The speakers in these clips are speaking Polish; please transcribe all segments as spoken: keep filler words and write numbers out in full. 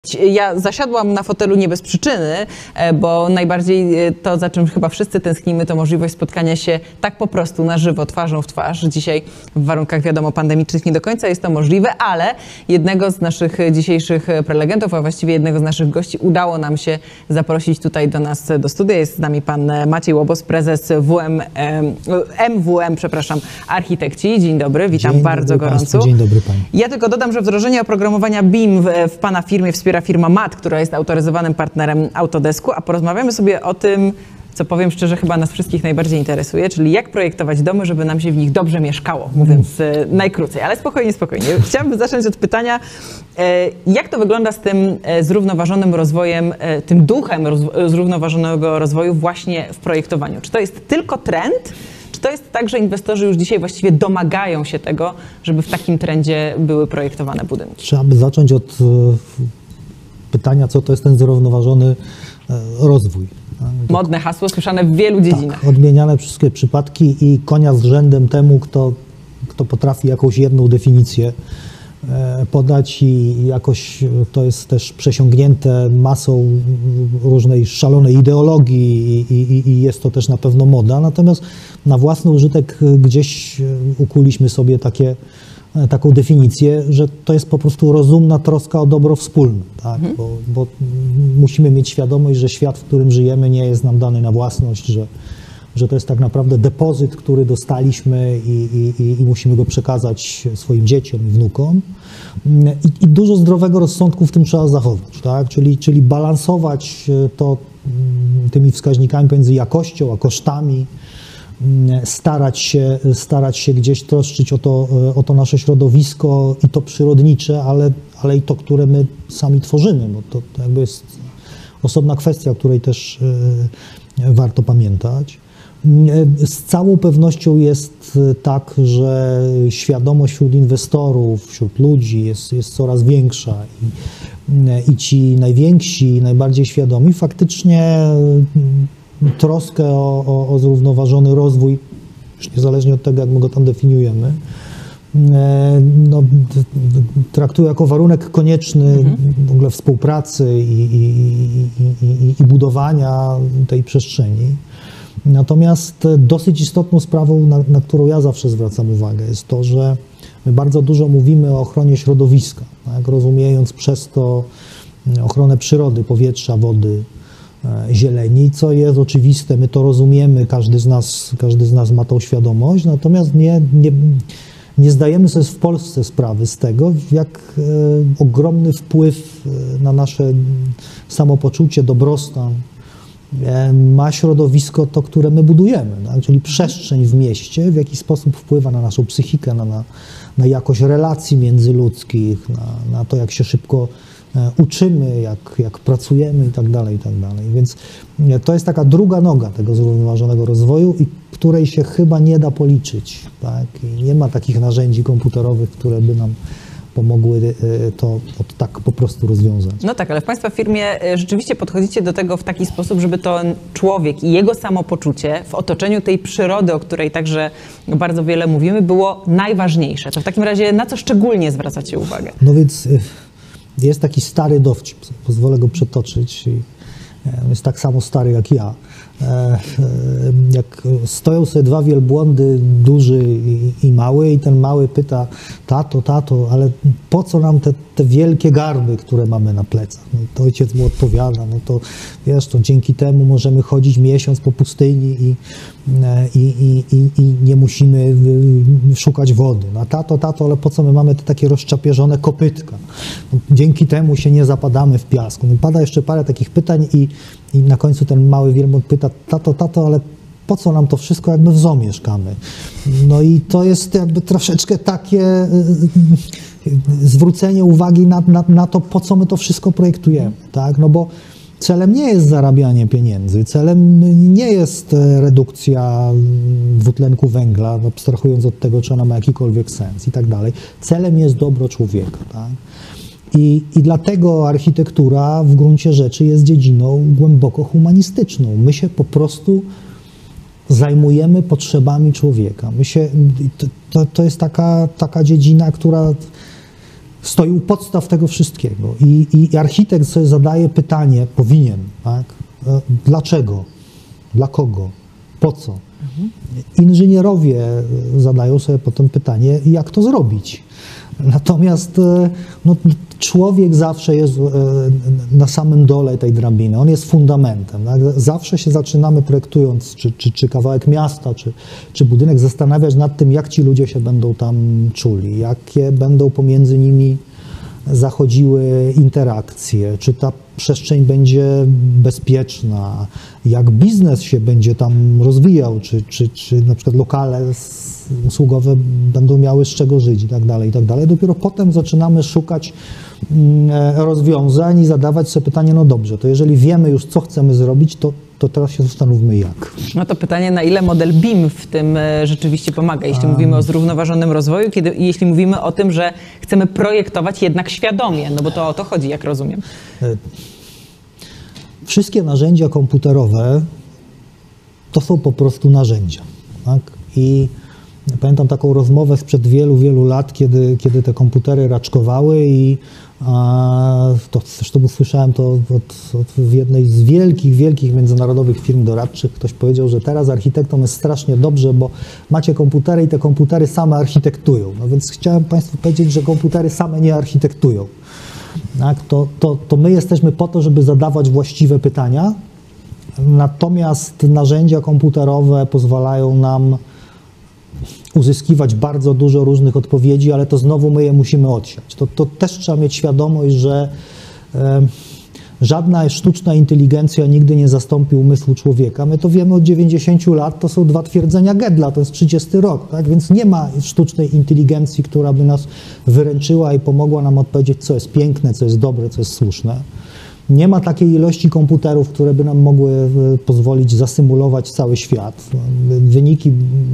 Ja zasiadłam na fotelu nie bez przyczyny, bo najbardziej to, za czym chyba wszyscy tęsknimy, to możliwość spotkania się tak po prostu na żywo, twarzą w twarz. Dzisiaj w warunkach, wiadomo, pandemicznych nie do końca jest to możliwe, ale jednego z naszych dzisiejszych prelegentów, a właściwie jednego z naszych gości udało nam się zaprosić tutaj do nas do studia. Jest z nami pan Maciej Łobos, prezes W M, M W M, przepraszam, Architekci. Dzień dobry, witam Dzień bardzo dobry gorąco. Państwu. Dzień dobry Pani. Ja tylko dodam, że wdrożenie oprogramowania B I M w, w Pana firmie wspiera firma M A T, która jest autoryzowanym partnerem Autodesku, a porozmawiamy sobie o tym, co powiem szczerze, chyba nas wszystkich najbardziej interesuje, czyli jak projektować domy, żeby nam się w nich dobrze mieszkało, mówiąc e, najkrócej. Ale spokojnie, spokojnie. Chciałabym zacząć od pytania, e, jak to wygląda z tym e, zrównoważonym rozwojem, e, tym duchem roz, zrównoważonego rozwoju właśnie w projektowaniu? Czy to jest tylko trend? Czy to jest tak, że inwestorzy już dzisiaj właściwie domagają się tego, żeby w takim trendzie były projektowane budynki? Trzeba by zacząć od e, pytania, co to jest ten zrównoważony e, rozwój. Modne hasło słyszane w wielu dziedzinach. Tak, odmieniane wszystkie przypadki i konia z rzędem temu, kto, kto potrafi jakąś jedną definicję e, podać i jakoś to jest też przesiągnięte masą różnej szalonej ideologii i, i, i jest to też na pewno moda. Natomiast na własny użytek gdzieś ukuliśmy sobie takie, taką definicję, że to jest po prostu rozumna troska o dobro wspólne, tak? Mhm. bo, bo musimy mieć świadomość, że świat, w którym żyjemy, nie jest nam dany na własność, że, że to jest tak naprawdę depozyt, który dostaliśmy i, i, i musimy go przekazać swoim dzieciom i wnukom. I, i dużo zdrowego rozsądku w tym trzeba zachować, tak? czyli, czyli balansować to tymi wskaźnikami pomiędzy jakością a kosztami, starać się, starać się gdzieś troszczyć o to, o to nasze środowisko i to przyrodnicze, ale, ale i to, które my sami tworzymy, bo to, to jakby jest osobna kwestia, o której też warto pamiętać. Z całą pewnością jest tak, że świadomość wśród inwestorów, wśród ludzi jest, jest coraz większa i, i ci najwięksi, najbardziej świadomi faktycznie troskę o, o, o zrównoważony rozwój, już niezależnie od tego, jak my go tam definiujemy, no, traktuję jako warunek konieczny mhm. w ogóle współpracy i, i, i, i, i budowania tej przestrzeni. Natomiast dosyć istotną sprawą, na, na którą ja zawsze zwracam uwagę, jest to, że my bardzo dużo mówimy o ochronie środowiska, tak? Rozumiejąc przez to ochronę przyrody, powietrza, wody, zieleni, co jest oczywiste, my to rozumiemy, każdy z nas, każdy z nas ma tą świadomość, natomiast nie, nie, nie zdajemy sobie w Polsce sprawy z tego, jak e, ogromny wpływ na nasze samopoczucie, dobrostan e, ma środowisko to, które my budujemy, tak? Czyli przestrzeń w mieście, w jaki sposób wpływa na naszą psychikę, na, na, na jakość relacji międzyludzkich, na, na to, jak się szybko uczymy, jak, jak pracujemy i tak dalej, i tak dalej. Więc to jest taka druga noga tego zrównoważonego rozwoju, i której się chyba nie da policzyć, tak? I nie ma takich narzędzi komputerowych, które by nam pomogły to tak po prostu rozwiązać. No tak, ale w Państwa firmie rzeczywiście podchodzicie do tego w taki sposób, żeby to człowiek i jego samopoczucie w otoczeniu tej przyrody, o której także bardzo wiele mówimy, było najważniejsze. To w takim razie na co szczególnie zwracacie uwagę? No więc jest taki stary dowcip, pozwolę go przetoczyć. Jest tak samo stary jak ja. Jak stoją sobie dwa wielbłądy, duży i, i mały, i ten mały pyta: tato, tato, ale po co nam te, te wielkie garby, które mamy na plecach? No to ojciec mu odpowiada: no to wiesz, to dzięki temu możemy chodzić miesiąc po pustyni i, i, i, i, i nie musimy szukać wody. No tato, tato, ale po co my mamy te takie rozczapieżone kopytka? No, dzięki temu się nie zapadamy w piasku. No, pada jeszcze parę takich pytań i I na końcu ten mały wielbłąd pyta: tato, tato, ale po co nam to wszystko, jak my w zoo mieszkamy? No i to jest jakby troszeczkę takie zwrócenie uwagi na, na, na to, po co my to wszystko projektujemy, tak? No bo celem nie jest zarabianie pieniędzy, celem nie jest redukcja dwutlenku węgla, abstrahując od tego, czy ona ma jakikolwiek sens i tak dalej. Celem jest dobro człowieka, tak? I, I dlatego architektura w gruncie rzeczy jest dziedziną głęboko humanistyczną. My się po prostu zajmujemy potrzebami człowieka. My się, to, to jest taka, taka dziedzina, która stoi u podstaw tego wszystkiego. I, i architekt sobie zadaje pytanie, powinien, tak? Dlaczego? Dla kogo? Po co? Mhm. Inżynierowie zadają sobie potem pytanie, jak to zrobić. Natomiast no, człowiek zawsze jest na samym dole tej drabiny, on jest fundamentem. Tak? Zawsze się zaczynamy, projektując czy, czy, czy kawałek miasta, czy, czy budynek, zastanawiać nad tym, jak ci ludzie się będą tam czuli, jakie będą pomiędzy nimi zachodziły interakcje, czy ta przestrzeń będzie bezpieczna, jak biznes się będzie tam rozwijał, czy, czy, czy na przykład lokale usługowe będą miały z czego żyć i tak dalej, i tak dalej. Dopiero potem zaczynamy szukać rozwiązań i zadawać sobie pytanie, no dobrze, to jeżeli wiemy już, co chcemy zrobić, to, to teraz się zastanówmy jak. No to pytanie, na ile model B I M w tym rzeczywiście pomaga, jeśli um. mówimy o zrównoważonym rozwoju, kiedy, jeśli mówimy o tym, że chcemy projektować jednak świadomie, no bo to o to chodzi, jak rozumiem. Wszystkie narzędzia komputerowe to są po prostu narzędzia, tak? I pamiętam taką rozmowę sprzed wielu, wielu lat, kiedy, kiedy te komputery raczkowały i a, to zresztą usłyszałem to od, od w jednej z wielkich, wielkich międzynarodowych firm doradczych. Ktoś powiedział, że teraz architektom jest strasznie dobrze, bo macie komputery i te komputery same architektują. No więc chciałem Państwu powiedzieć, że komputery same nie architektują. Tak? To, to, to my jesteśmy po to, żeby zadawać właściwe pytania, natomiast narzędzia komputerowe pozwalają nam uzyskiwać bardzo dużo różnych odpowiedzi, ale to znowu my je musimy odsiać. To, to też trzeba mieć świadomość, że e, żadna sztuczna inteligencja nigdy nie zastąpi umysłu człowieka. My to wiemy od dziewięćdziesięciu lat, to są dwa twierdzenia Gödela, to jest trzydziesty rok, tak? Więc nie ma sztucznej inteligencji, która by nas wyręczyła i pomogła nam odpowiedzieć, co jest piękne, co jest dobre, co jest słuszne. Nie ma takiej ilości komputerów, które by nam mogły pozwolić zasymulować cały świat. Wyniki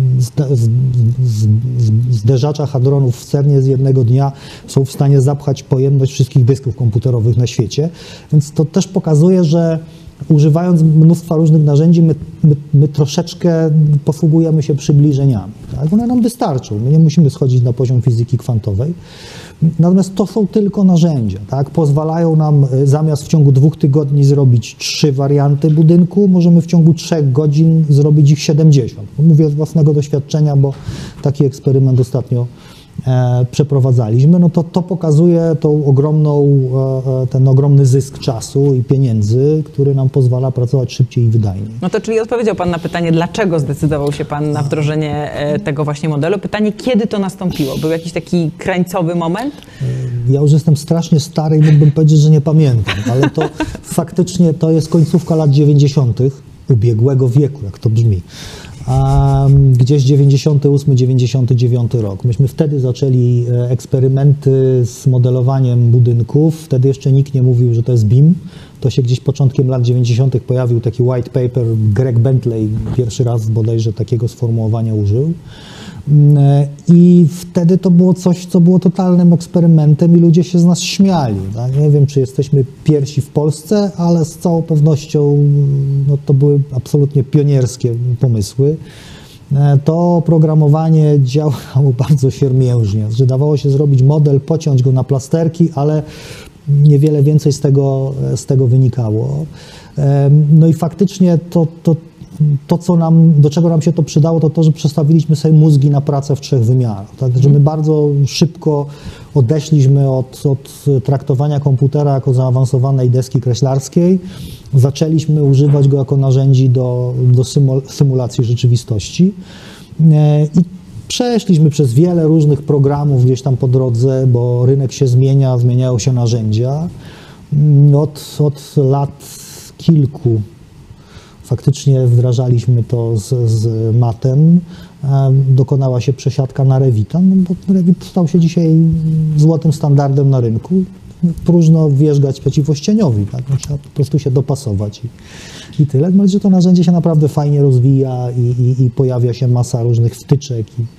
zderzacza hadronów w CERNie z jednego dnia są w stanie zapchać pojemność wszystkich dysków komputerowych na świecie. Więc to też pokazuje, że używając mnóstwa różnych narzędzi, my, my, my troszeczkę posługujemy się przybliżeniami. Tak? One nam wystarczą. My nie musimy schodzić na poziom fizyki kwantowej. Natomiast to są tylko narzędzia. Tak? Pozwalają nam zamiast w ciągu dwóch tygodni zrobić trzy warianty budynku, możemy w ciągu trzech godzin zrobić ich siedemdziesiąt. Mówię z własnego doświadczenia, bo taki eksperyment ostatnio e, przeprowadzaliśmy. No to, to pokazuje tą ogromną, e, ten ogromny zysk czasu i pieniędzy, który nam pozwala pracować szybciej i wydajniej. No to czyli odpowiedział Pan na pytanie, dlaczego zdecydował się Pan na wdrożenie e, tego właśnie modelu. Pytanie, kiedy to nastąpiło? Był jakiś taki krańcowy moment? Ja już jestem strasznie stary i mógłbym powiedzieć, że nie pamiętam, ale to faktycznie to jest końcówka lat dziewięćdziesiątych ubiegłego wieku, jak to brzmi. A gdzieś dziewięćdziesiąty ósmy dziewięćdziesiąty dziewiąty rok. Myśmy wtedy zaczęli eksperymenty z modelowaniem budynków. Wtedy jeszcze nikt nie mówił, że to jest B I M. To się gdzieś początkiem lat dziewięćdziesiątych pojawił taki white paper, Greg Bentley pierwszy raz bodajże takiego sformułowania użył. I wtedy to było coś, co było totalnym eksperymentem i ludzie się z nas śmiali. Tak? Nie wiem, czy jesteśmy pierwsi w Polsce, ale z całą pewnością no, to były absolutnie pionierskie pomysły. To oprogramowanie działało bardzo siermiężnie, że dawało się zrobić model, pociąć go na plasterki, ale niewiele więcej z tego, z tego wynikało. No i faktycznie to, to To, co nam, do czego nam się to przydało, to to, że przestawiliśmy sobie mózgi na pracę w trzech wymiarach. Tak? Że my bardzo szybko odeszliśmy od, od traktowania komputera jako zaawansowanej deski kreślarskiej. Zaczęliśmy używać go jako narzędzi do, do symulacji rzeczywistości. I przeszliśmy przez wiele różnych programów gdzieś tam po drodze, bo rynek się zmienia, zmieniają się narzędzia. Od, od lat kilku faktycznie wdrażaliśmy to z, z matem. Dokonała się przesiadka na Revita, no bo Revit stał się dzisiaj złotym standardem na rynku. Próżno wierzgać przeciwko ścieniowi, tak? No, trzeba po prostu się dopasować i, i tyle. No, że to narzędzie się naprawdę fajnie rozwija i, i, i pojawia się masa różnych wtyczek i,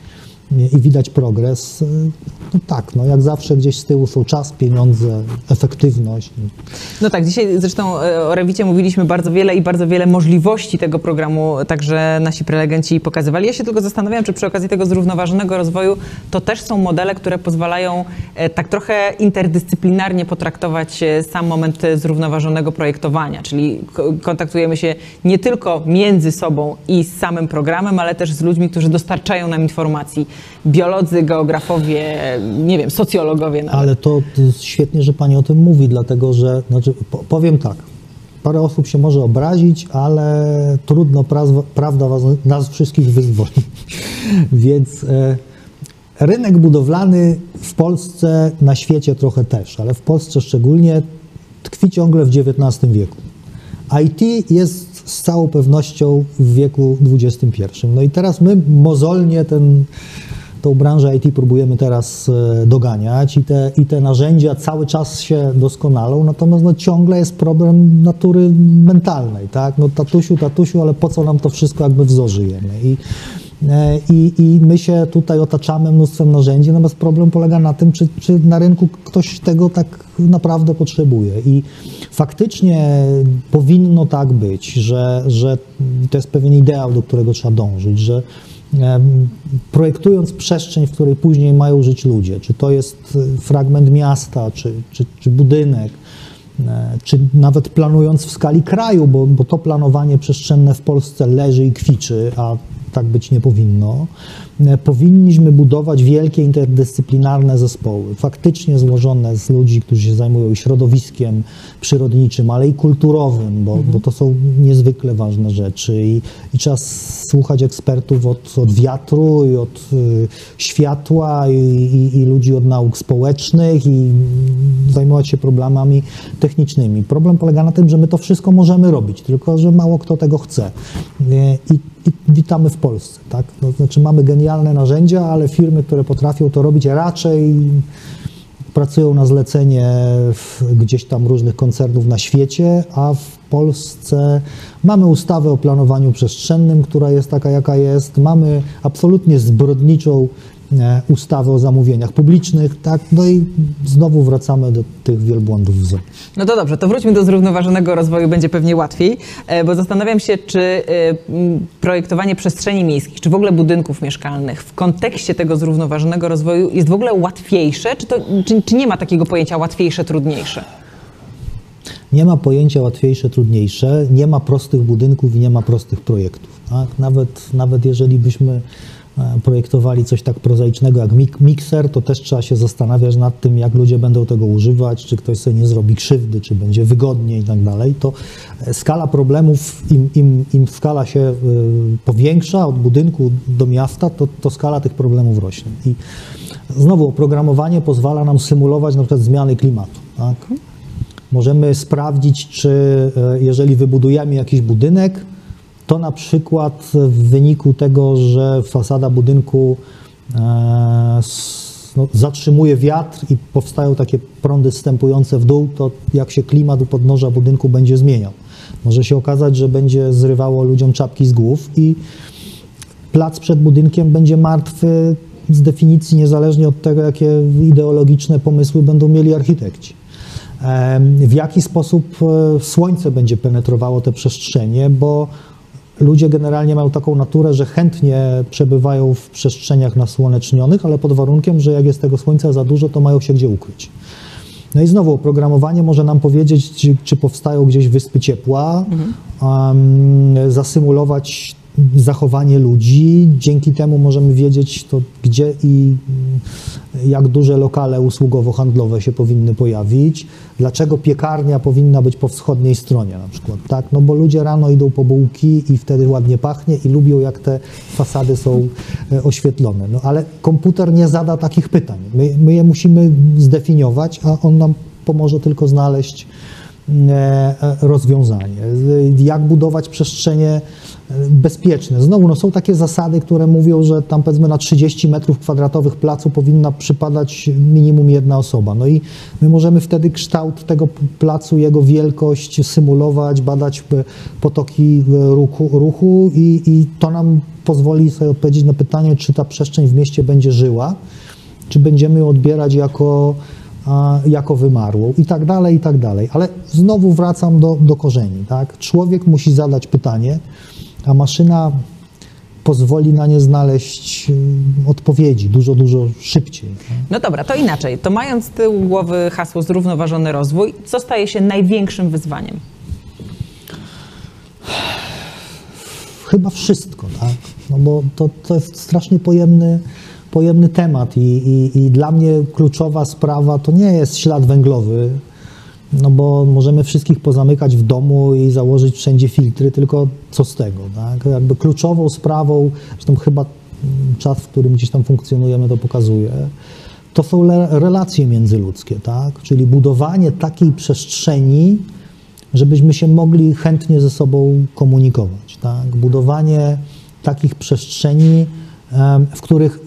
i widać progres. No tak, no jak zawsze gdzieś z tyłu są czas, pieniądze, efektywność. No tak, dzisiaj zresztą o Rewicie mówiliśmy bardzo wiele i bardzo wiele możliwości tego programu także nasi prelegenci pokazywali. Ja się tylko zastanawiam, czy przy okazji tego zrównoważonego rozwoju to też są modele, które pozwalają tak trochę interdyscyplinarnie potraktować sam moment zrównoważonego projektowania, czyli kontaktujemy się nie tylko między sobą i z samym programem, ale też z ludźmi, którzy dostarczają nam informacji. Biolodzy, geografowie, nie wiem, socjologowie nawet. Ale to, to jest świetnie, że pani o tym mówi, dlatego że, znaczy, po, powiem tak, parę osób się może obrazić, ale trudno, pra- prawda was, nas wszystkich wyzwoli. Więc e, rynek budowlany w Polsce, na świecie trochę też, ale w Polsce szczególnie tkwi ciągle w dziewiętnastym wieku. I T jest z całą pewnością w wieku dwudziestym pierwszym. No i teraz my mozolnie ten, tą branżę I T próbujemy teraz doganiać i te, i te narzędzia cały czas się doskonalą, natomiast no ciągle jest problem natury mentalnej, tak? No tatusiu, tatusiu, ale po co nam to wszystko, jakby w zoo żyjemy? I, i, I my się tutaj otaczamy mnóstwem narzędzi, natomiast problem polega na tym, czy, czy na rynku ktoś tego tak naprawdę potrzebuje. I faktycznie powinno tak być, że, że to jest pewien ideał, do którego trzeba dążyć, że projektując przestrzeń, w której później mają żyć ludzie, czy to jest fragment miasta, czy, czy, czy budynek, czy nawet planując w skali kraju, bo, bo to planowanie przestrzenne w Polsce leży i kwiczy, a tak być nie powinno, powinniśmy budować wielkie interdyscyplinarne zespoły, faktycznie złożone z ludzi, którzy się zajmują środowiskiem przyrodniczym, ale i kulturowym, bo, mhm. bo to są niezwykle ważne rzeczy i, i trzeba słuchać ekspertów od, od wiatru i od y, światła i, i, i ludzi od nauk społecznych i zajmować się problemami technicznymi. Problem polega na tym, że my to wszystko możemy robić, tylko że mało kto tego chce. I, i witamy w Polsce, tak? To znaczy mamy genialne narzędzia, ale firmy, które potrafią to robić, raczej pracują na zlecenie w, gdzieś tam różnych koncernów na świecie, a w Polsce mamy ustawę o planowaniu przestrzennym, która jest taka, jaka jest. Mamy absolutnie zbrodniczą ustawę o zamówieniach publicznych, tak? No i znowu wracamy do tych wielbłądów w zoo. No to dobrze, to wróćmy do zrównoważonego rozwoju, będzie pewnie łatwiej, bo zastanawiam się, czy projektowanie przestrzeni miejskich, czy w ogóle budynków mieszkalnych w kontekście tego zrównoważonego rozwoju jest w ogóle łatwiejsze, czy, to, czy, czy nie ma takiego pojęcia łatwiejsze, trudniejsze? Nie ma pojęcia łatwiejsze, trudniejsze, nie ma prostych budynków i nie ma prostych projektów. Tak? Nawet, nawet jeżeli byśmy projektowali coś tak prozaicznego jak mik mikser, to też trzeba się zastanawiać nad tym, jak ludzie będą tego używać, czy ktoś sobie nie zrobi krzywdy, czy będzie wygodnie i tak dalej. To skala problemów, im, im, im skala się y, powiększa od budynku do miasta, to, to skala tych problemów rośnie. I znowu oprogramowanie pozwala nam symulować na przykład zmiany klimatu. Tak? Możemy sprawdzić, czy y, jeżeli wybudujemy jakiś budynek, to na przykład w wyniku tego, że fasada budynku e, no, zatrzymuje wiatr i powstają takie prądy zstępujące w dół, to jak się klimat u podnóża budynku będzie zmieniał. Może się okazać, że będzie zrywało ludziom czapki z głów i plac przed budynkiem będzie martwy z definicji, niezależnie od tego, jakie ideologiczne pomysły będą mieli architekci. E, w jaki sposób słońce będzie penetrowało te przestrzenie, bo ludzie generalnie mają taką naturę, że chętnie przebywają w przestrzeniach nasłonecznionych, ale pod warunkiem, że jak jest tego słońca za dużo, to mają się gdzie ukryć. No i znowu oprogramowanie może nam powiedzieć, czy, czy powstają gdzieś wyspy ciepła, mhm. um, zasymulować zachowanie ludzi. Dzięki temu możemy wiedzieć, to gdzie i jak duże lokale usługowo-handlowe się powinny pojawić, dlaczego piekarnia powinna być po wschodniej stronie na przykład, tak? No bo ludzie rano idą po bułki i wtedy ładnie pachnie i lubią, jak te fasady są oświetlone. No ale komputer nie zada takich pytań. My, my je musimy zdefiniować, a on nam pomoże tylko znaleźć rozwiązanie. Jak budować przestrzenie bezpieczne. Znowu, no są takie zasady, które mówią, że tam powiedzmy na trzydzieści metrów kwadratowych placu powinna przypadać minimum jedna osoba. No i my możemy wtedy kształt tego placu, jego wielkość symulować, badać potoki ruchu, ruchu i, i to nam pozwoli sobie odpowiedzieć na pytanie, czy ta przestrzeń w mieście będzie żyła, czy będziemy ją odbierać jako, a, jako wymarłą i tak dalej, i tak dalej. Ale znowu wracam do, do korzeni, tak? Człowiek musi zadać pytanie, a maszyna pozwoli na nie znaleźć odpowiedzi dużo, dużo szybciej. Tak? No dobra, to inaczej. To mając z tyłu głowy hasło zrównoważony rozwój, co staje się największym wyzwaniem? Chyba wszystko, tak? No bo to, to jest strasznie pojemny, pojemny temat i, i, i dla mnie kluczowa sprawa to nie jest ślad węglowy, no bo możemy wszystkich pozamykać w domu i założyć wszędzie filtry, tylko co z tego, tak? Jakby kluczową sprawą, zresztą chyba czas, w którym gdzieś tam funkcjonujemy, to pokazuje, to są le- relacje międzyludzkie, tak? Czyli budowanie takiej przestrzeni, żebyśmy się mogli chętnie ze sobą komunikować, tak? Budowanie takich przestrzeni, w których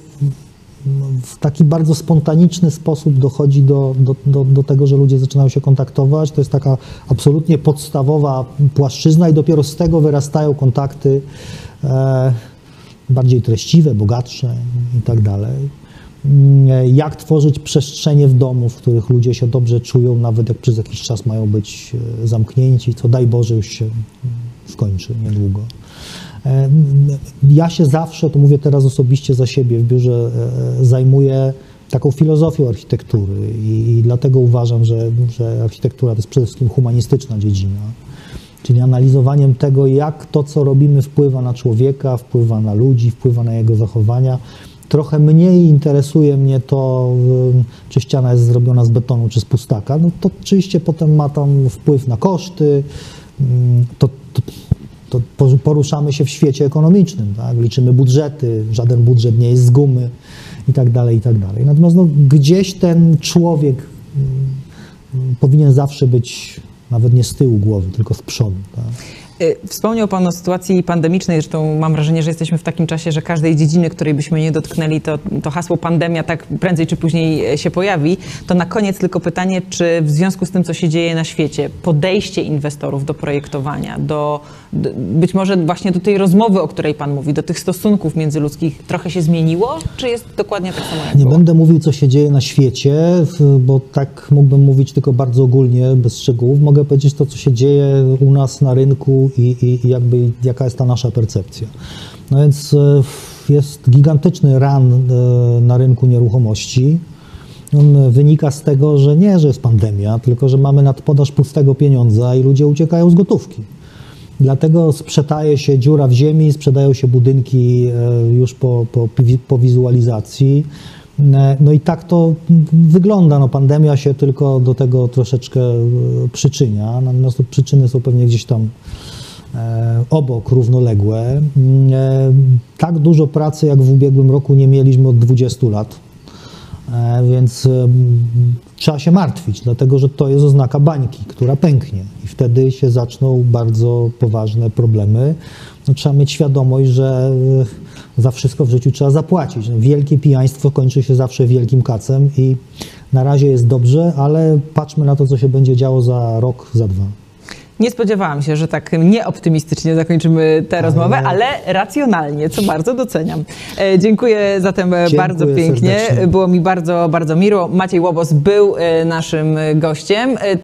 w taki bardzo spontaniczny sposób dochodzi do, do, do, do tego, że ludzie zaczynają się kontaktować. To jest taka absolutnie podstawowa płaszczyzna i dopiero z tego wyrastają kontakty e, bardziej treściwe, bogatsze i tak dalej. Jak tworzyć przestrzenie w domu, w których ludzie się dobrze czują, nawet jak przez jakiś czas mają być zamknięci, co daj Boże już się skończy niedługo. Ja się zawsze, to mówię teraz osobiście za siebie, w biurze zajmuję taką filozofią architektury i, i dlatego uważam, że, że architektura to jest przede wszystkim humanistyczna dziedzina, czyli analizowaniem tego, jak to, co robimy, wpływa na człowieka, wpływa na ludzi, wpływa na jego zachowania. Trochę mniej interesuje mnie to, czy ściana jest zrobiona z betonu, czy z pustaka. No to oczywiście potem ma tam wpływ na koszty, to, to to poruszamy się w świecie ekonomicznym, tak? Liczymy budżety, żaden budżet nie jest z gumy i tak dalej, i tak dalej. Natomiast no, gdzieś ten człowiek mm, powinien zawsze być nawet nie z tyłu głowy, tylko z przodu. Tak? Wspomniał Pan o sytuacji pandemicznej, zresztą mam wrażenie, że jesteśmy w takim czasie, że każdej dziedziny, której byśmy nie dotknęli, to, to hasło pandemia tak prędzej czy później się pojawi. To na koniec tylko pytanie, czy w związku z tym, co się dzieje na świecie, podejście inwestorów do projektowania, do, do być może właśnie do tej rozmowy, o której Pan mówi, do tych stosunków międzyludzkich trochę się zmieniło, czy jest dokładnie tak samo jak Nie było? będę mówił, co się dzieje na świecie, bo tak mógłbym mówić tylko bardzo ogólnie, bez szczegółów. Mogę powiedzieć to, co się dzieje u nas na rynku i, i, i jakby jaka jest ta nasza percepcja. No więc jest gigantyczny run na rynku nieruchomości. On wynika z tego, że nie, że jest pandemia, tylko że mamy nadpodaż pustego pieniądza i ludzie uciekają z gotówki. Dlatego sprzedaje się dziura w ziemi, sprzedają się budynki już po, po, po wizualizacji. No i tak to wygląda. No, pandemia się tylko do tego troszeczkę przyczynia, natomiast to przyczyny są pewnie gdzieś tam e, obok, równoległe. E, tak dużo pracy jak w ubiegłym roku nie mieliśmy od dwudziestu lat, e, więc e, trzeba się martwić, dlatego że to jest oznaka bańki, która pęknie i wtedy się zaczną bardzo poważne problemy. No, trzeba mieć świadomość, że za wszystko w życiu trzeba zapłacić. No, wielkie pijaństwo kończy się zawsze wielkim kacem i na razie jest dobrze, ale patrzmy na to, co się będzie działo za rok, za dwa. Nie spodziewałam się, że tak nieoptymistycznie zakończymy tę rozmowę, ale racjonalnie, co bardzo doceniam. E, dziękuję zatem Dziękuję bardzo pięknie. serdecznie. Było mi bardzo, bardzo miło. Maciej Łobos był naszym gościem.